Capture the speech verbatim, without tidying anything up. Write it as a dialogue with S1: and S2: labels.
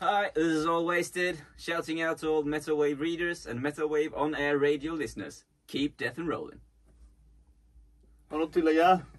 S1: Hi, this is All Wasted, shouting out to all METALWAVE readers and METALWAVE on-air radio listeners. Keep death and rolling.
S2: Har du något att tillägga?